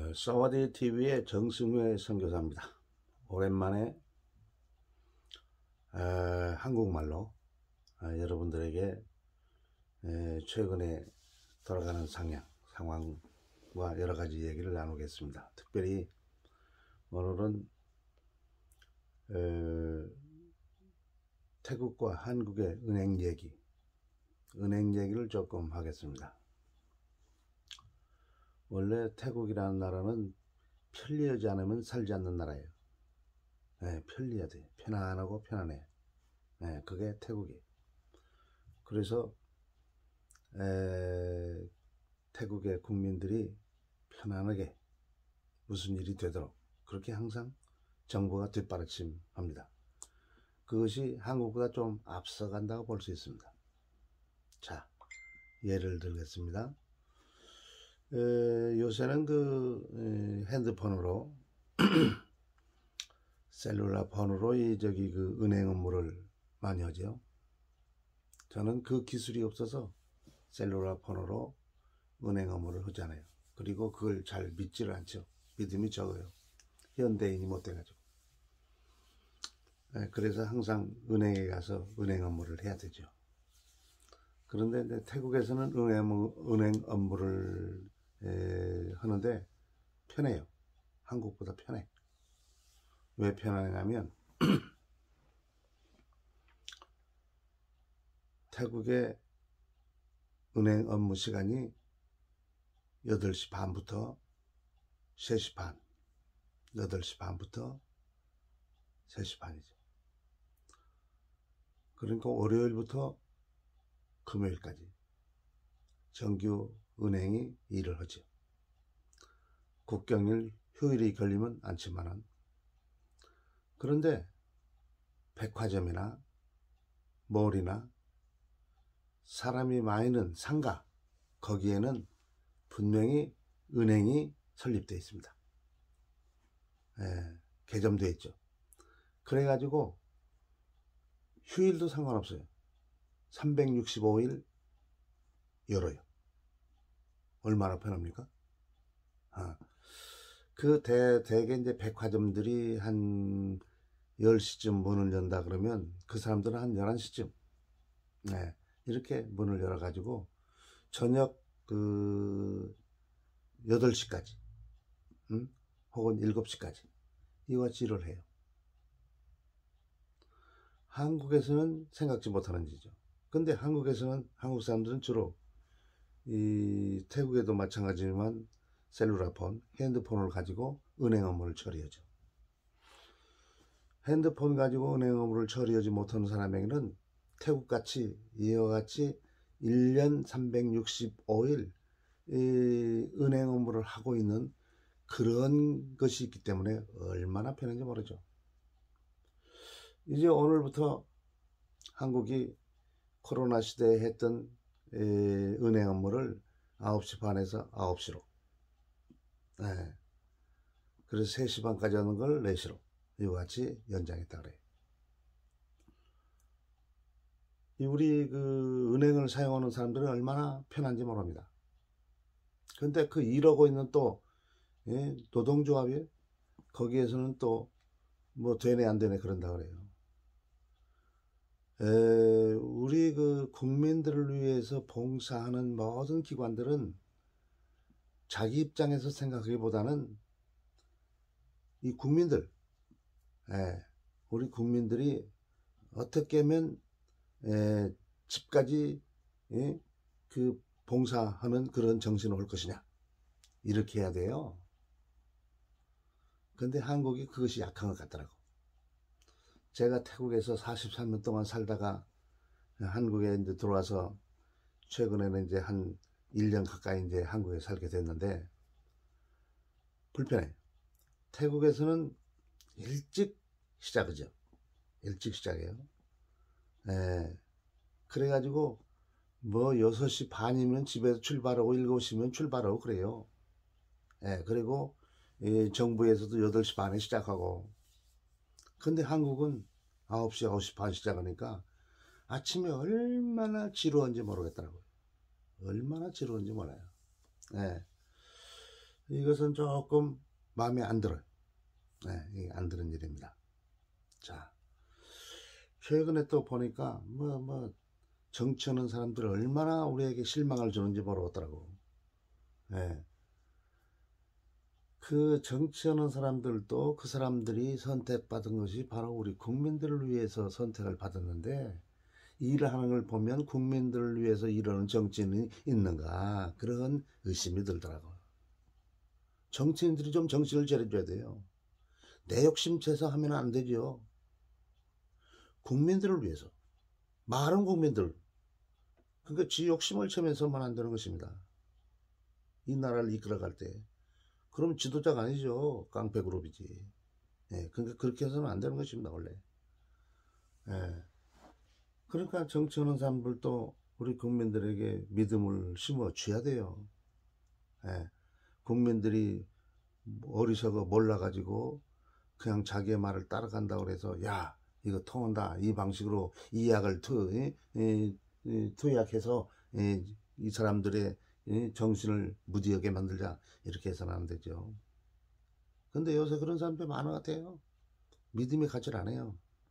사와디 TV의 정승회 선교사입니다. 오랜만에 한국말로 여러분들에게 최근에 돌아가는 상황과 여러 가지 얘기를 나누겠습니다. 특별히 오늘은 태국과 한국의 은행 얘기를 조금 하겠습니다. 원래 태국이라는 나라는 편리하지 않으면 살지 않는 나라예요. 편리해야 돼. 편안하고 편안해. 그게 태국이에요. 그래서 태국의 국민들이 편안하게 무슨 일이 되도록 그렇게 항상 정부가 뒷받침합니다. 그것이 한국보다 좀 앞서간다고 볼 수 있습니다. 자, 예를 들겠습니다. 요새는 핸드폰으로 셀룰라 폰으로 그 은행 업무를 많이 하죠. 저는 그 기술이 없어서 셀룰라 폰으로 은행 업무를 하잖아요. 그리고 그걸 잘 믿지를 않죠. 믿음이 적어요. 현대인이 못 돼가지고. 그래서 항상 은행에 가서 은행 업무를 해야 되죠. 그런데 이제 태국에서는 은행 업무를 하는데 편해요. 한국보다 편해. 왜 편하냐면 태국의 은행 업무 시간이 8시 반부터 3시 반, 8시 반부터 3시 반이죠. 그러니까 월요일부터 금요일까지 정규 은행이 일을 하죠. 국경일 휴일이 걸리면 않지만은. 그런데 백화점이나 몰이나 사람이 많이 있는 상가, 거기에는 분명히 은행이 설립되어 있습니다. 개점되어 있죠. 그래가지고 휴일도 상관없어요. 365일 열어요. 얼마나 편합니까? 대개 이제 백화점들이 한 10시쯤 문을 연다 그러면 그 사람들은 한 11시쯤 이렇게 문을 열어가지고 저녁 8시까지 혹은 7시까지 이와 일을 해요. 한국에서는 생각지 못하는 일이죠. 근데 한국에서는 한국 사람들은 주로 이 태국에도 마찬가지지만 셀룰라폰, 핸드폰을 가지고 은행 업무를 처리하죠. 핸드폰 가지고 은행 업무를 처리하지 못하는 사람에게는 태국같이 이와 같이 1년 365일 은행 업무를 하고 있는 그런 것이 있기 때문에 얼마나 편한지 모르죠. 이제 오늘부터 한국이 코로나 시대에 했던 은행 업무를 9시 반에서 9시로 그래서 3시 반까지 하는 걸 4시로 이와 같이 연장했다 그래요. 우리 은행을 사용하는 사람들은 얼마나 편한지 모릅니다. 근데 그 일하고 있는 또 노동조합이에요. 거기에서는 또 뭐 되네 안 되네 그런다 그래요. 우리 국민들을 위해서 봉사하는 모든 기관들은 자기 입장에서 생각하기보다는 이 국민들, 우리 국민들이 어떻게 하면 집까지 봉사하는 그런 정신을 올 것이냐 이렇게 해야 돼요. 근데 한국이 그것이 약한 것 같더라고. 제가 태국에서 43년 동안 살다가 한국에 이제 들어와서 최근에는 이제 한 1년 가까이 이제 한국에 살게 됐는데 불편해. 태국에서는 일찍 시작이죠. 일찍 시작해요. 그래가지고 뭐 6시 반이면 집에서 출발하고 7시면 출발하고 그래요. 그리고 정부에서도 8시 반에 시작하고. 근데 한국은 9시, 9시 반 시작하니까 아침에 얼마나 지루한지 모르겠더라고요. 얼마나 지루한지 몰라요. 이것은 조금 마음에 안 들어요. 네, 이게 안 드는 일입니다. 자, 최근에 또 보니까 정치하는 사람들 얼마나 우리에게 실망을 주는지 모르겠더라고. 네. 그 정치하는 사람들도 그 사람들이 선택받은 것이 바로 우리 국민들을 위해서 선택을 받았는데, 일을 하는 걸 보면 국민들을 위해서 일하는 정치인이 있는가, 그런 의심이 들더라고요. 정치인들이 좀 정신을 차려줘야 돼요. 내 욕심 채서 하면 안 되죠. 국민들을 위해서, 많은 국민들, 그러니까 지 욕심을 채면서만 안 되는 것입니다. 이 나라를 이끌어갈 때. 그럼 지도자가 아니죠. 깡패그룹이지. 예, 그러니까 그렇게 해서는 안 되는 것입니다, 원래. 예. 그러니까 정치하는 사람들도 우리 국민들에게 믿음을 심어 줘야 돼요. 예. 국민들이 어리석어 몰라가지고 그냥 자기의 말을 따라간다고 그래서, 야, 이거 통한다, 이 방식으로 이 약을 투약해서 이 사람들의 정신을 무디하게 만들자, 이렇게 해서는 안 되죠. 근데 요새 그런 사람들이 많은 것 같아요. 믿음이 가질 않아요.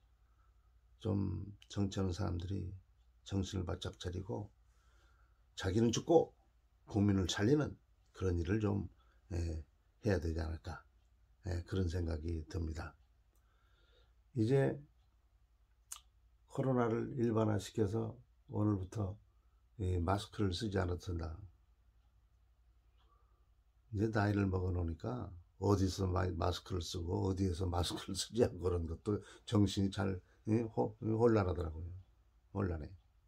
좀 정치하는 사람들이 정신을 바짝 차리고 자기는 죽고 국민을 살리는 그런 일을 좀 해야 되지 않을까, 그런 생각이 듭니다. 이제 코로나를 일반화시켜서 오늘부터 마스크를 쓰지 않아도 된다. 이제 나이를 먹어놓으니까 어디서 마스크를 쓰고 어디에서 마스크를 쓰지 않고 그런 것도 정신이 잘 혼란하더라고요. 혼란해.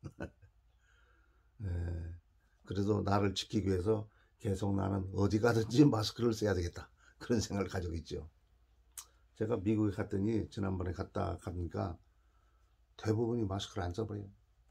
그래도 나를 지키기 위해서 계속 나는 어디 가든지 마스크를 써야 되겠다, 그런 생각을 가지고 있죠. 제가 미국에 갔더니 지난번에 갔다 가니까 대부분이 마스크를 안 써버려요.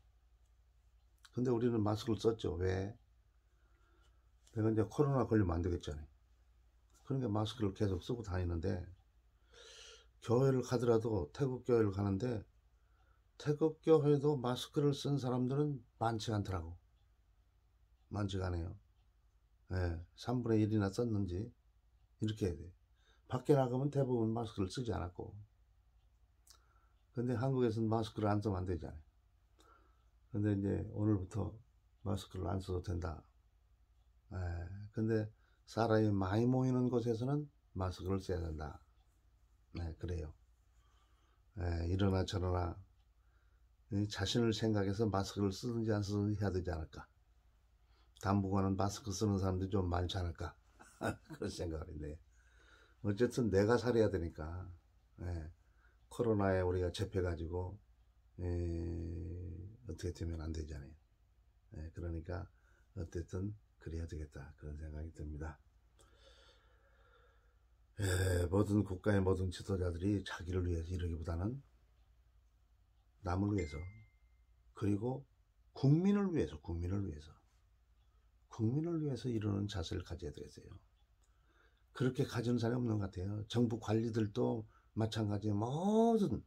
근데 우리는 마스크를 썼죠. 왜? 내가 이제 코로나 걸리면 안 되겠잖아요. 그러니까 마스크를 계속 쓰고 다니는데, 교회를 가더라도 태국 교회를 가는데 태국 교회도 마스크를 쓴 사람들은 많지 않더라고. 많지가 않아요. 3분의 1이나 썼는지 이렇게 해야 돼. 밖에 나가면 대부분 마스크를 쓰지 않았고. 근데 한국에서는 마스크를 안 쓰면 안 되잖아요. 근데 이제 오늘부터 마스크를 안 써도 된다. 근데 사람이 많이 모이는 곳에서는 마스크를 써야 된다. 그래요. 이러나 저러나 자신을 생각해서 마스크를 쓰든지 안 쓰든지 해야 되지 않을까. 당분간은 마스크 쓰는 사람들이 좀 많지 않을까. 그런 생각을 했네요. 어쨌든 내가 살아야 되니까 코로나에 우리가 잡혀가지고 어떻게 되면 안 되잖아요. 그러니까 어쨌든 그래야 되겠다, 그런 생각이 듭니다. 모든 국가의 모든 지도자들이 자기를 위해서 이러기보다는 남을 위해서, 그리고 국민을 위해서 이루는 자세를 가져야 되겠어요. 그렇게 가진 사람이 없는 것 같아요. 정부 관리들도 마찬가지. 모든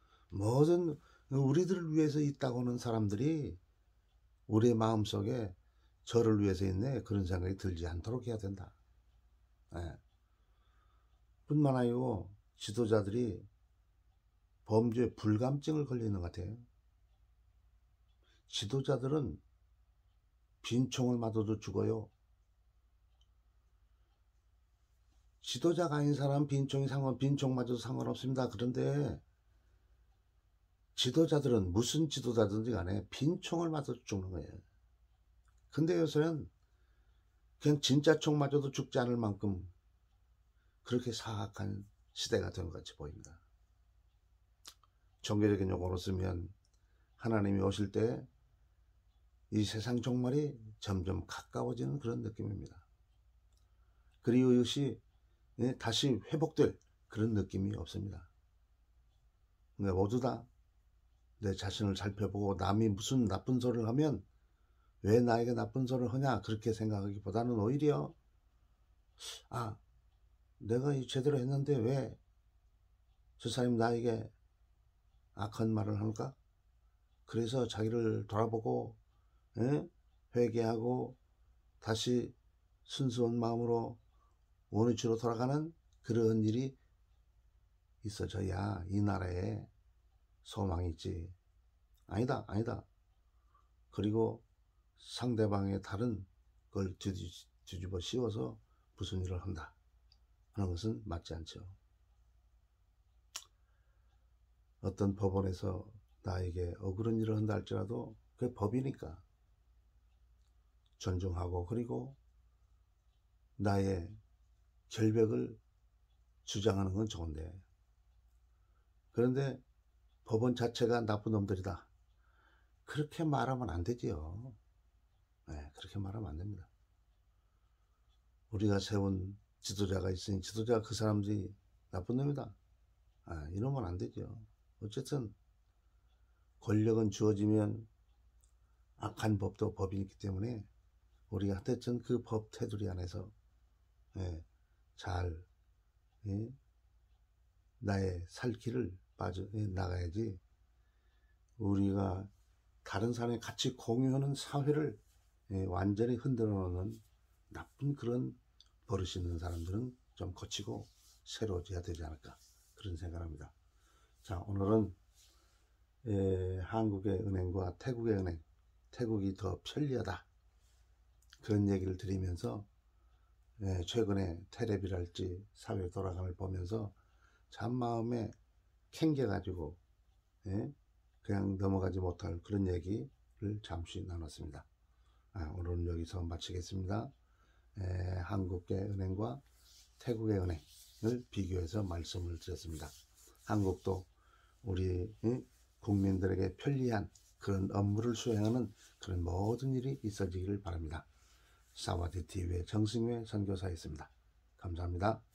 우리들을 위해서 있다고 하는 사람들이 우리의 마음속에 저를 위해서 있네, 그런 생각이 들지 않도록 해야 된다. 뿐만 아니고 지도자들이 범죄 불감증을 걸리는 것 같아요. 지도자들은 빈총을 맞아도 죽어요. 지도자가 아닌 사람은 빈총 맞아도 상관없습니다. 그런데 지도자들은 무슨 지도자든지 간에 빈총을 맞아도 죽는 거예요. 근데 요새는 그냥 진짜 총 맞아도 죽지 않을 만큼 그렇게 사악한 시대가 된 것 같이 보입니다. 종교적인 용어로 쓰면 하나님이 오실 때 이 세상 종말이 점점 가까워지는 그런 느낌입니다. 그리고 이것이 다시 회복될 그런 느낌이 없습니다. 그러니까 모두 다 내 자신을 살펴보고 남이 무슨 나쁜 소리를 하면 왜 나에게 나쁜 소리를 하냐, 그렇게 생각하기보다는 오히려 내가 제대로 했는데 왜 저 사람이 나에게 악한 말을 할까? 그래서 자기를 돌아보고 회개하고 다시 순수한 마음으로 원위치로 돌아가는 그런 일이 있어져야 이 나라에 소망이 있지. 아니다, 아니다. 그리고 상대방의 다른 걸 뒤집어 씌워서 무슨 일을 한다 하는 것은 맞지 않죠. 어떤 법원에서 나에게 억울한 일을 한다 할지라도 그게 법이니까 존중하고, 그리고 나의 결백을 주장하는 건 좋은데, 그런데 법원 자체가 나쁜 놈들이다, 그렇게 말하면 안 되지요. 네, 그렇게 말하면 안 됩니다. 우리가 세운 지도자가 있으니 지도자가 그 사람들이 나쁜 놈이다, 이러면 안 되죠. 어쨌든 권력은 주어지면 악한 법도 법이기 때문에 우리가 하여튼 그 법 테두리 안에서 잘 나의 살 길을 빠져 나가야지, 우리가 다른 사람이 같이 공유하는 사회를 완전히 흔들어 놓는 나쁜 그런 버릇이 있는 사람들은 좀 고치고 새로워져야 되지 않을까, 그런 생각을 합니다. 자, 오늘은 한국의 은행과 태국의 은행, 태국이 더 편리하다, 그런 얘기를 드리면서 최근에 테레비랄지 사회 돌아감을 보면서 참 마음에 캥겨가지고 그냥 넘어가지 못할 그런 얘기를 잠시 나눴습니다. 오늘은 여기서 마치겠습니다. 한국의 은행과 태국의 은행을 비교해서 말씀을 드렸습니다. 한국도 우리 국민들에게 편리한 그런 업무를 수행하는 그런 모든 일이 있어지기를 바랍니다. 사와디TV의 정승회 선교사였습니다. 감사합니다.